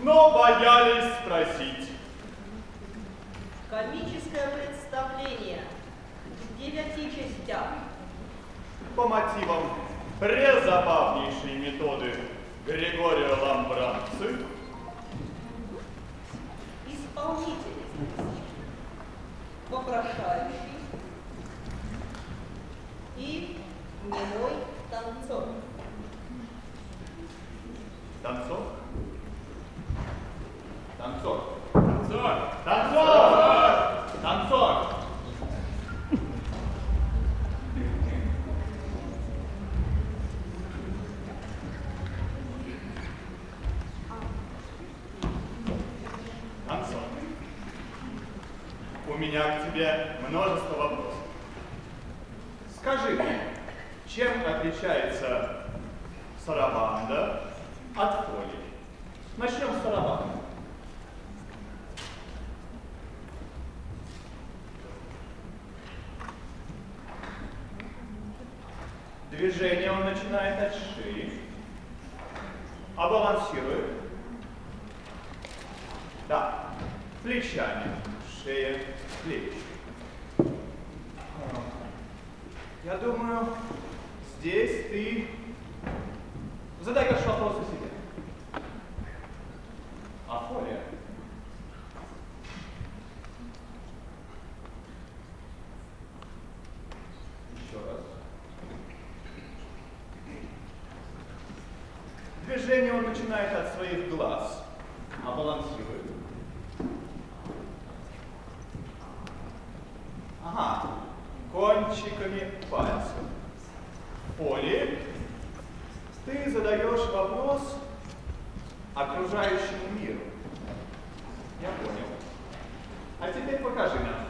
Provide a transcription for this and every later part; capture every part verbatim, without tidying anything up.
но боялись спросить. Комическое представление в девяти частях. По мотивам презабавнейшей методы Григория Ламбрандцы. Исполнители. Вопрошающий и немой танцор. Танцор? Танцор. Танцор! Танцор! Танцор! Танцор. У меня к тебе множество вопросов. Скажи мне, чем отличается сарабанда от фолии? Начнем с сарабанда. Движение он начинает от шеи, а балансирует. Да, плечами. Шея, плечи. Я думаю, здесь ты задаешь вопросы себе. А фолия? Еще раз. Движение он начинает от своих глаз, а балансирует. Ага, кончиками пальцев. Фолии ты задаешь вопрос окружающему миру. Я понял. А теперь покажи нам.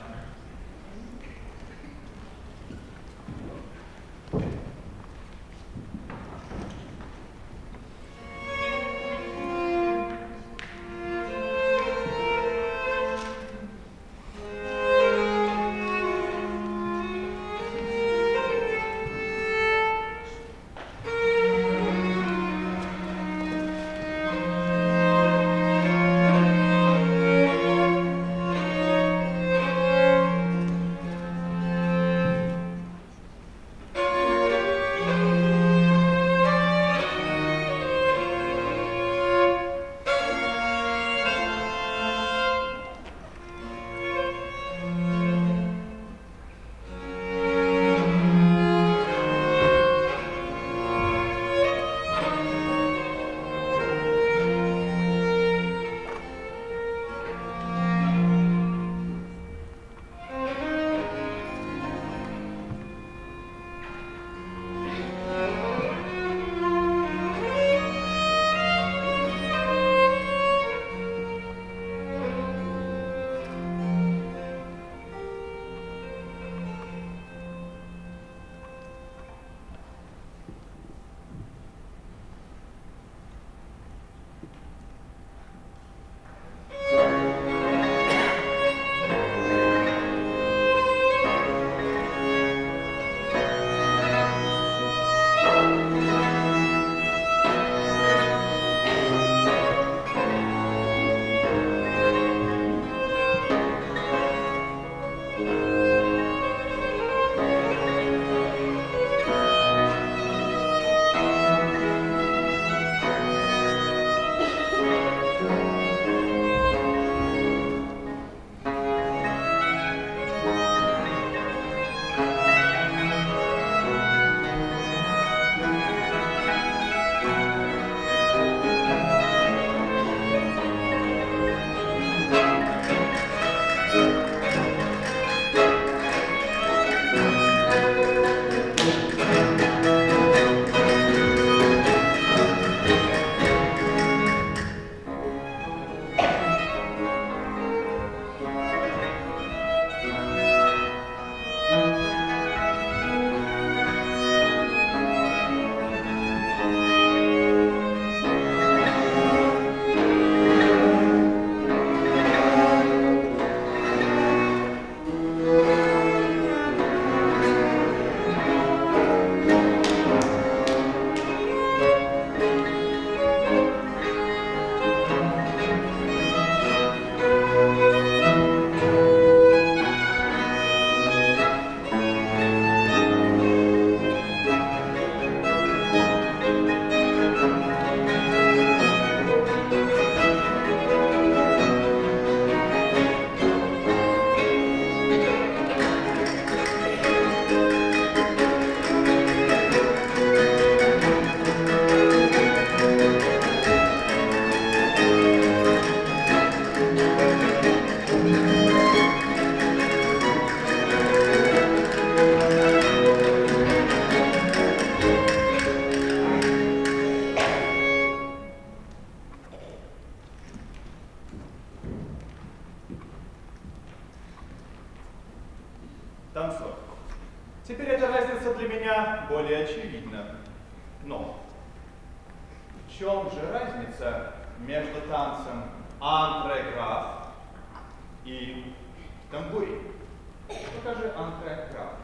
Теперь эта разница для меня более очевидна. Но в чем же разница между танцем антреграф и тамбурин? Покажи антреграф.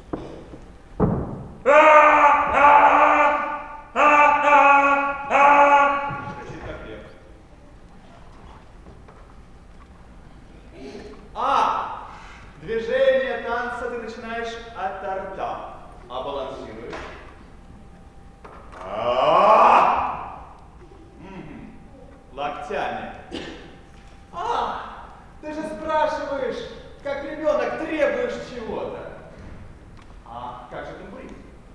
Кричит как лев. А! Движение танца ты начинаешь от рта, а балансируешь. А! Локтями. А! Ты же спрашиваешь, как ребенок, требуешь чего-то. А как же тамбурин?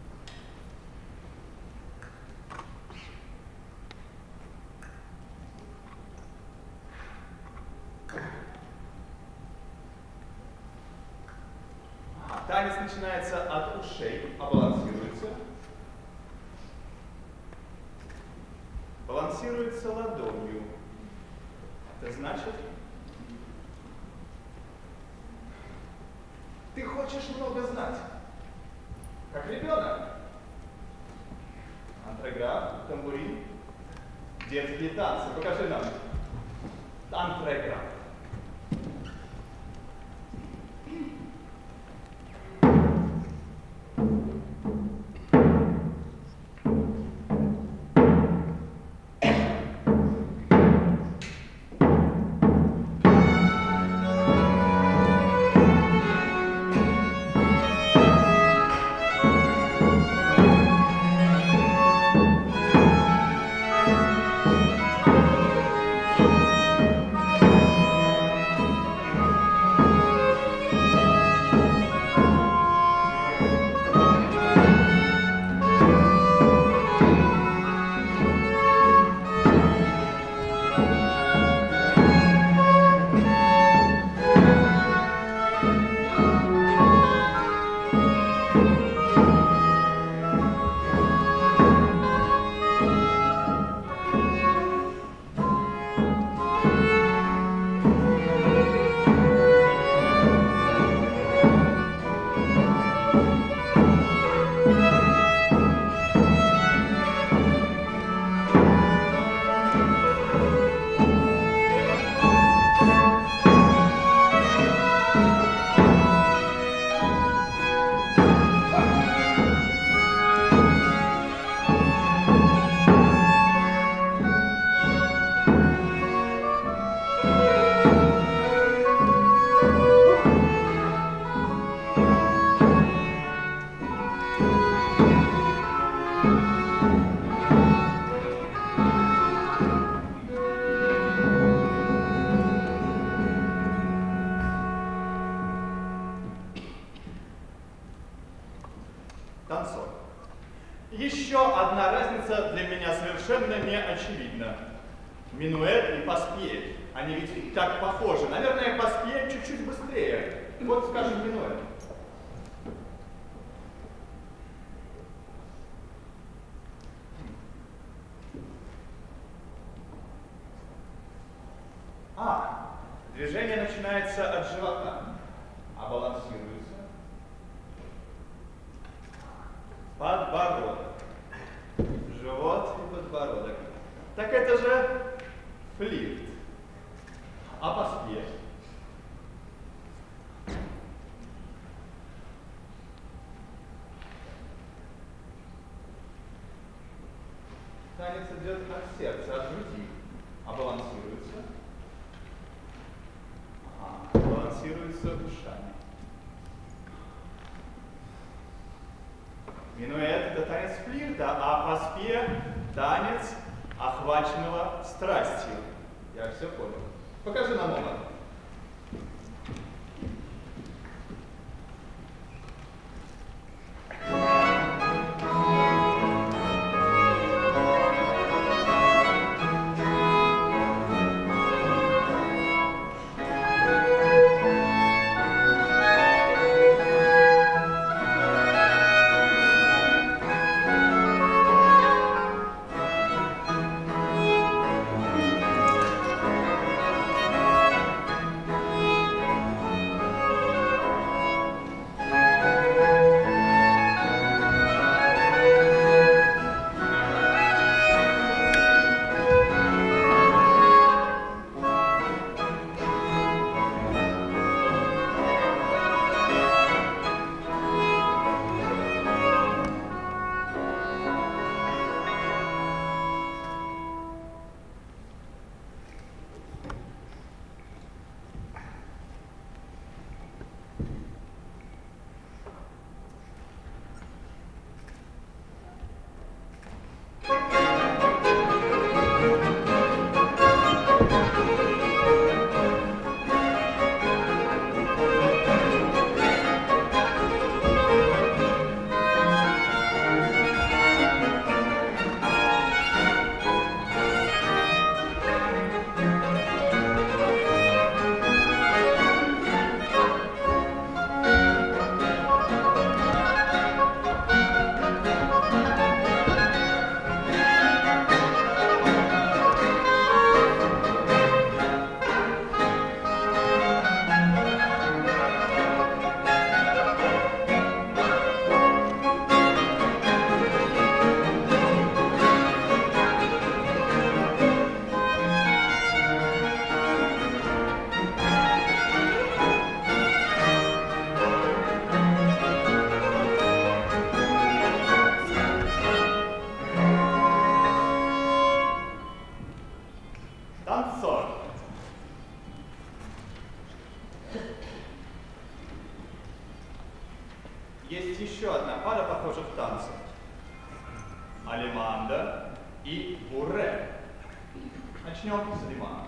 Танец начинается от ушей, а балансируется. Балансируется ладонью. Это значит, ты хочешь много знать. Как ребенок. Антреграф, тамбурин, детские танцы. Покажи нам. Антреграф. Танцор. Еще одна разница для меня совершенно не очевидна. Минуэт и паспье. Они ведь так похожи. Наверное, паспье чуть-чуть быстрее. Вот, скажем, минуэт. А, движение начинается от живота, а балансируется подбородок. Живот и подбородок. Так это же флирт. А паспье? Танец идет от сердца, от груди, а балансируется. А, балансируется ушами. Минуэт – это танец флирта, а паспье – танец, охваченного страстью. Я все понял. Покажи нам оба. Начнем с лимана.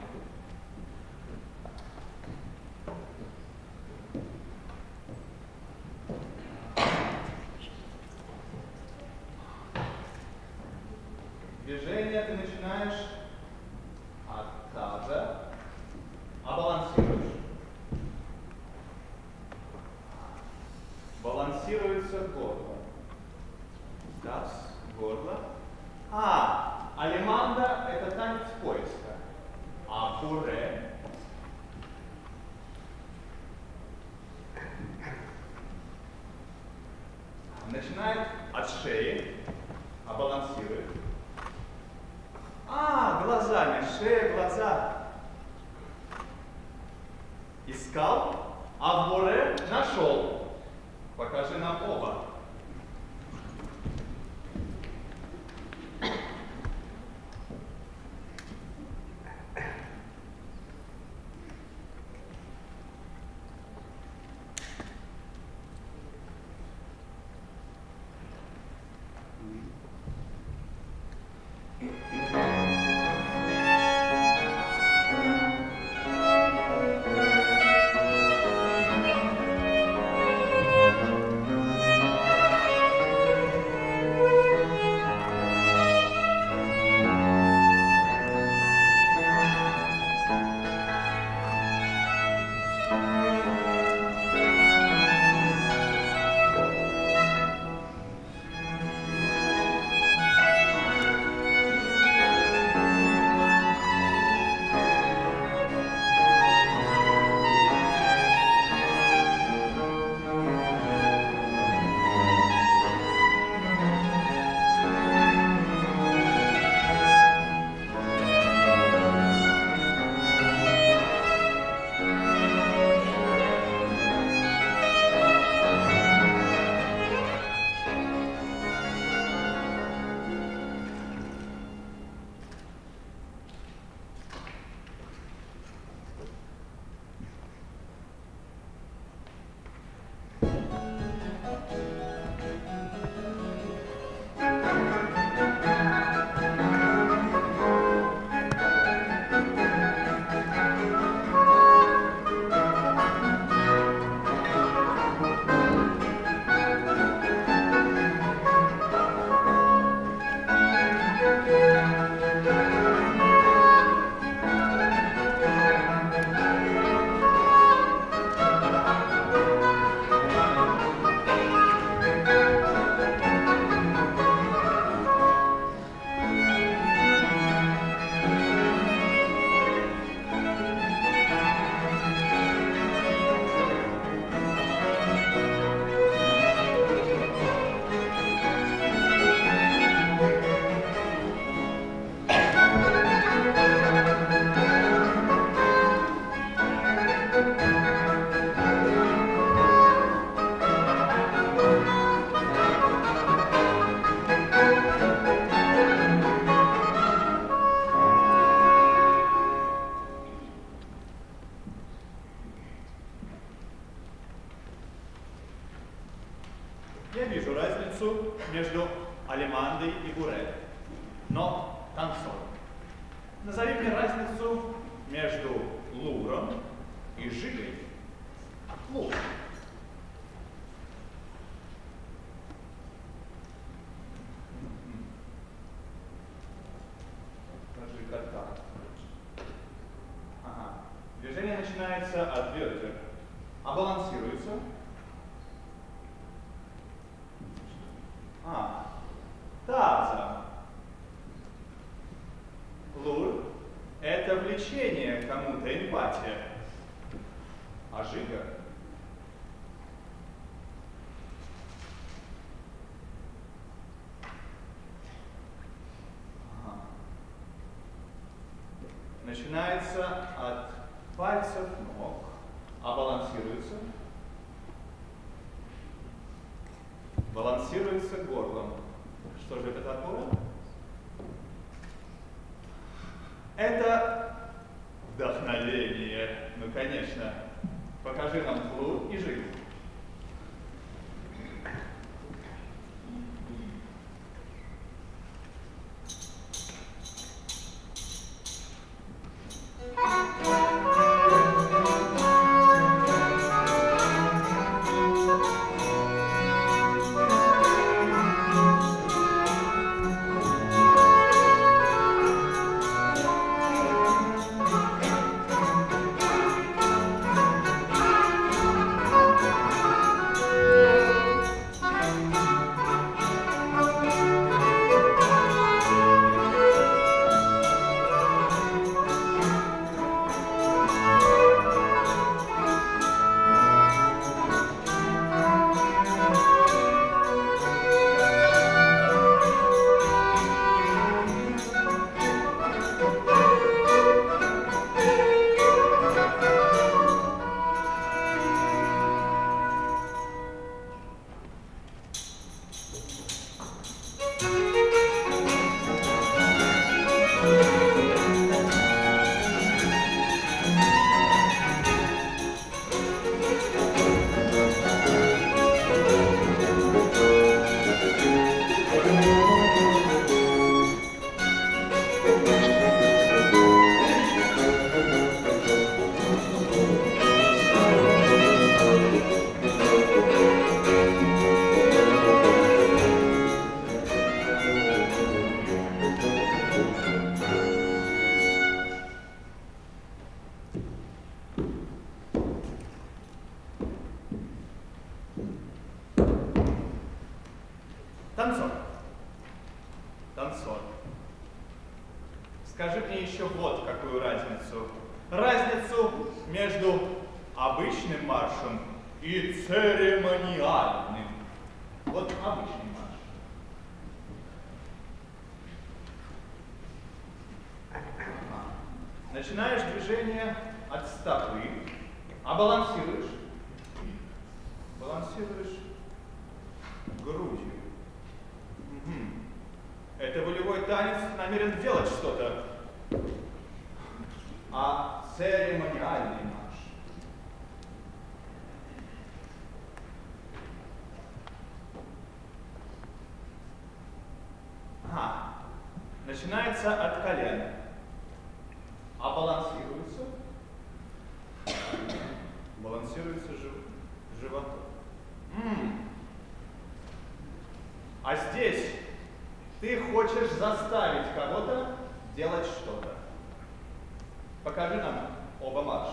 Движение ты начинаешь от таза, а балансируешь. Балансируется горло. Таз, горло. А, алиманда — это танец поиска. А буре начинает от шеи, а балансирует. А, глазами, шея, глаза. Искал, а в буре нашел. Покажи нам оба. Я вижу разницу между алимандой и буре, но танцор. Назови мне разницу между луром и жигой. Лур. Жига так. Ага. Движение начинается от бедер, а балансируется. А, таза. Лур — это влечение к кому-то, эмпатия. А жига — ага. Начинается от пальцев ног, а балансируется. Балансируется горлом. Что же это такое? Это вдохновение. Ну, конечно. Покажи нам флур и жигу. Танцор. Танцор. Скажи мне еще вот какую разницу. Разницу между обычным маршем и церемониальным. Вот обычный марш. Ага. Начинаешь движение от стопы, а балансируешь. Балансируешь грудью. Угу. Это волевой танец намерен делать что-то. А церемониальный марш. Ага. Начинается от колена. А балансируется? Балансируется жив... животом. М-м. А здесь ты хочешь заставить кого-то делать что-то. Покажи нам оба марша.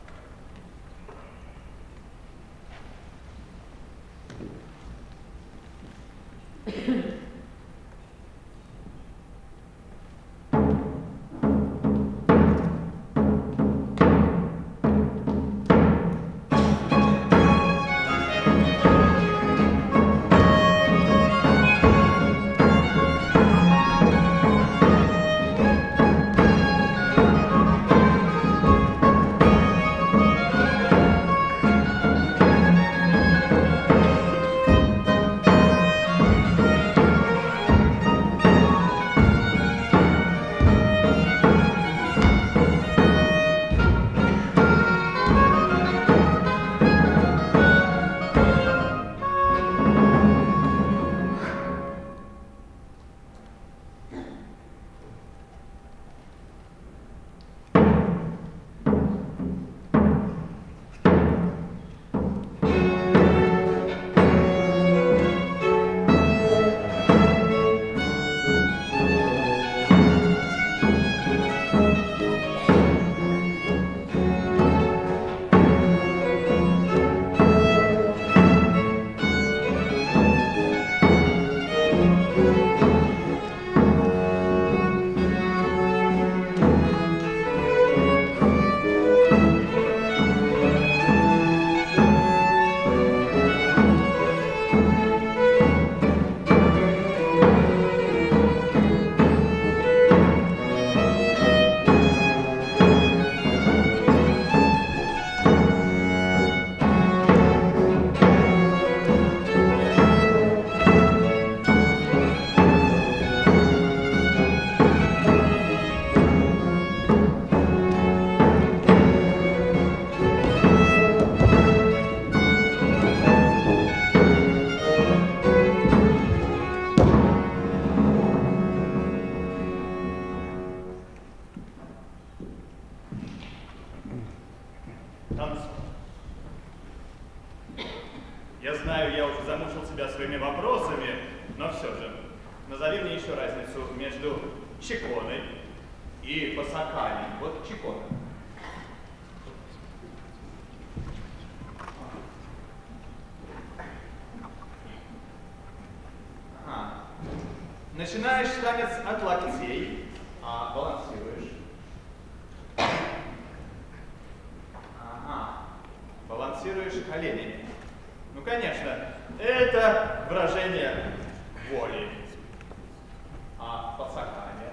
Танцор. Я знаю, я уже замучил тебя своими вопросами, но все же, назови мне еще разницу между чеконой и пасаками. Вот чекона. Ага. Начинаешь танец от локтей, а балансируешь. Ага. Балансируешь коленями. Ну, конечно, это выражение воли. А пасаками?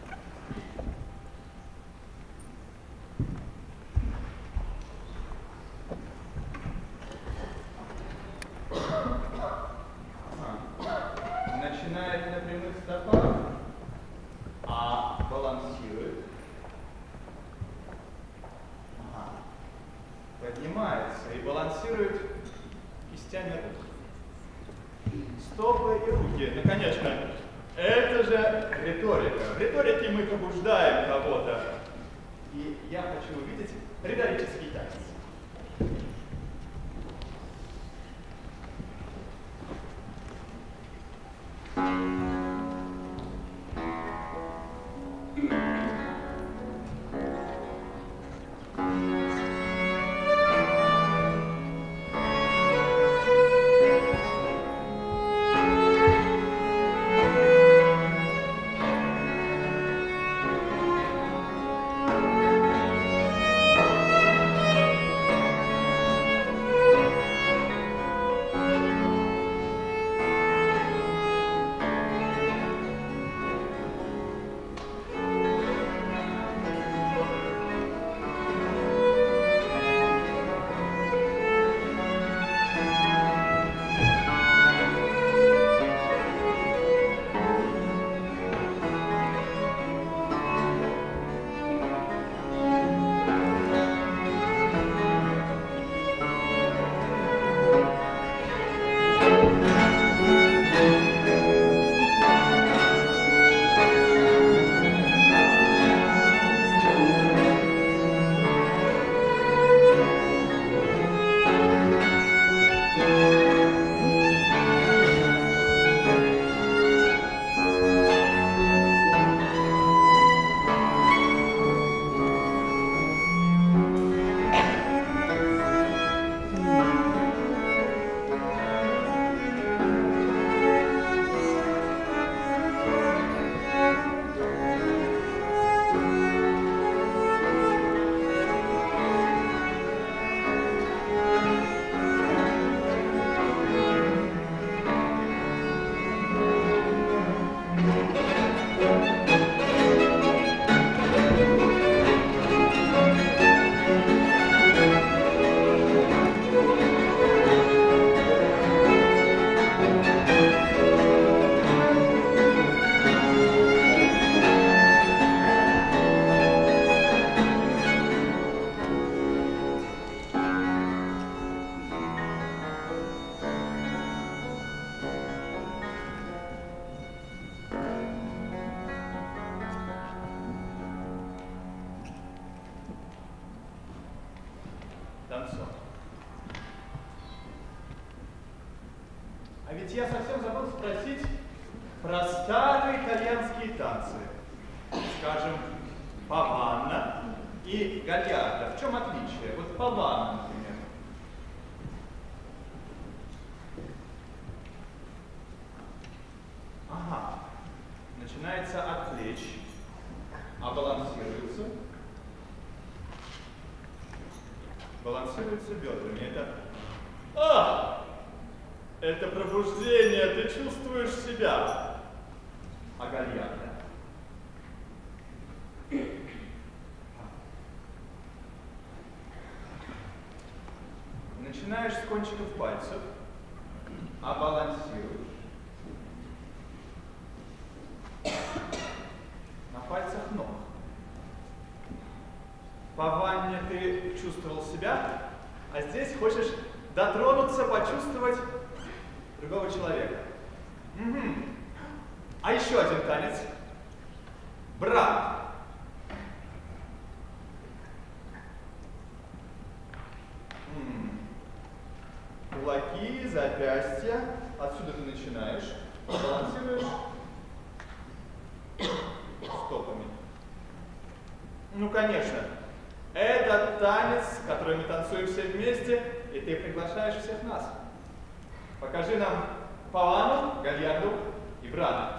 Начинает на прямых стопах, а балансирует. Ага. Поднимается и балансирует кистями рук. Стопы и руки. Ну, конечно, это же риторика. В риторике мы побуждаем кого-то. И я хочу увидеть риторический танец. ведь я совсем забыл спросить про старые итальянские танцы. Скажем, паванна и гальярда. В чем отличие? Вот паванна, например. Ага. Начинается от плеч, а балансируется. Балансируется бедрами. Это... А! Это пробуждение, ты чувствуешь себя. А гальярда? Начинаешь с кончиков пальцев, а балансируешь. На пальцах ног. По ванне ты чувствовал себя, а здесь хочешь дотронуться, почувствовать другого человека. Угу. А еще один танец. Брат. М-м. Кулаки, запястья. Отсюда ты начинаешь. Балансируешь стопами. Ну, конечно. Это танец, который мы танцуем все вместе, и ты приглашаешь всех нас. Покажи нам павану, гальярду и брата.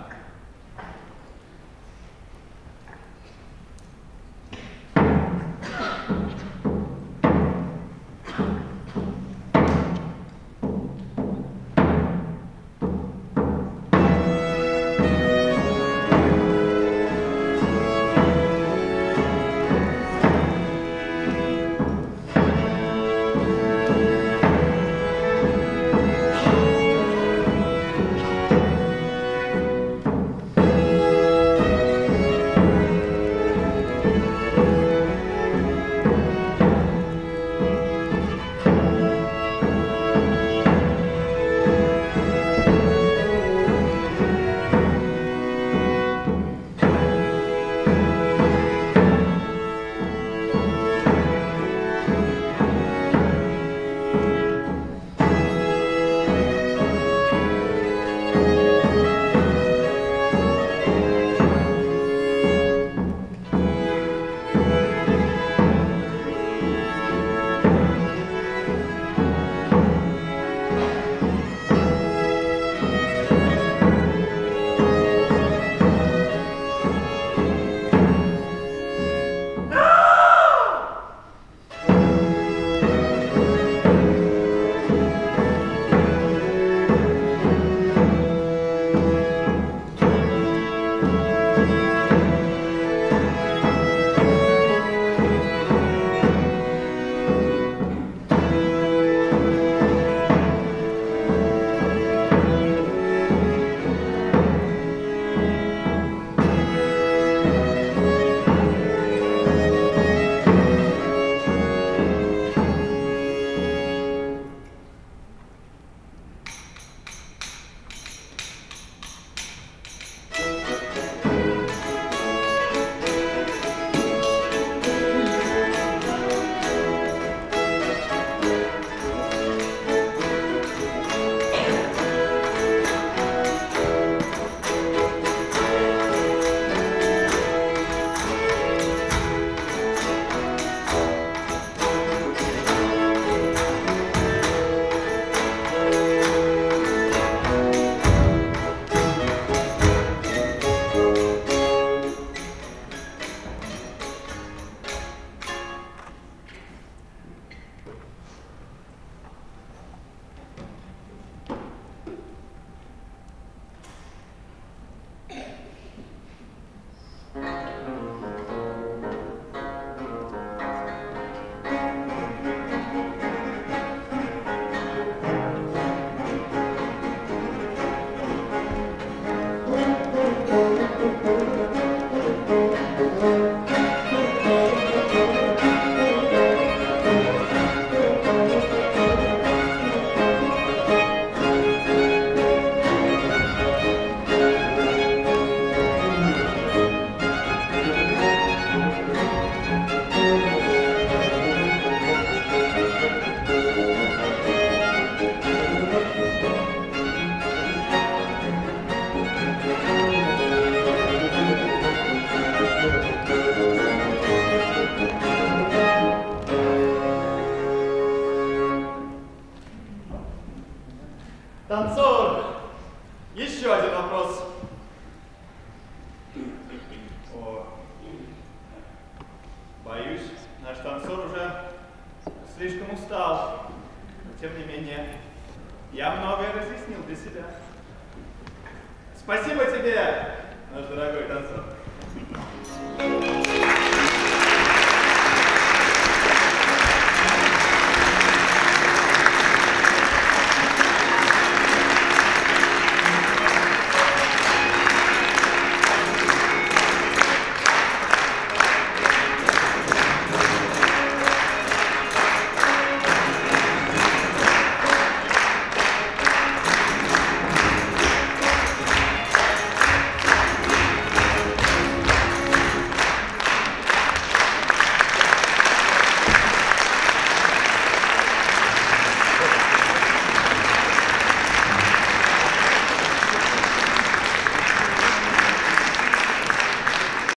Боюсь, наш танцор уже слишком устал. Но, тем не менее, я многое разъяснил для себя. Спасибо тебе, наш дорогой танцор.